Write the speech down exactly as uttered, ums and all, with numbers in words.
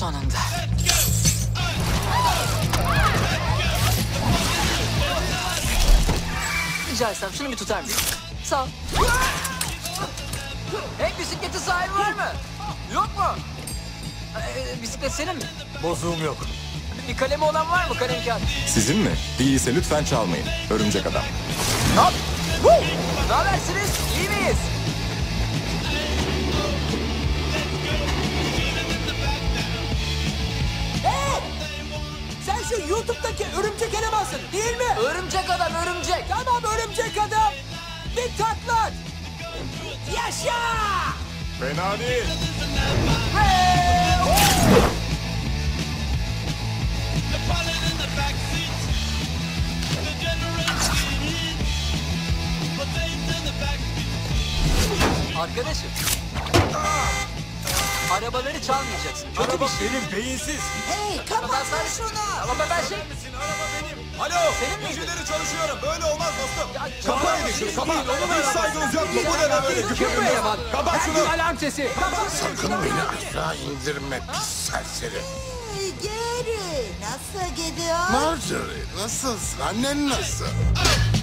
Sonunda. Rica etsem şunu bir tutar mısın? Sağ ol. Hey, bisikletin sahibi var mı? Yok mu? Ee, bisiklet senin mi? Bozuğum yok. Bir kalemi olan var mı, kalem kağıt? Sizin mi? Değilse lütfen çalmayın. Örümcek adam. Hop! Woo! Ne habersiniz? İyi miyiz? Hey! Sen şu YouTube'daki örümcek elemansın değil mi? Örümcek adam, örümcek. Tamam, örümcek adam. Bir taklat. Yaşa! Fena değil. Hey! Arkadaşım. Arabaları çalmayacaksın. Kötü Araba bir şey. benim, beyinsiz. Hey, Ama ben kapat sadece- şunu. Ama ben şey... Araba benim. Alo. Senin miydi? Geceleri çalışıyorum. Böyle olmaz dostum. Ya, Kapa edin şunu, kapa. Hiç saygınız yok mu? Bu ne be böyle? Küfür mü? Kapat şunu. Alarm sesi. Sakın beni aşağı indirme pis serseri. Hey, Geri, nasıl gidiyor? Marjorie nasılsın? Annen nasıl?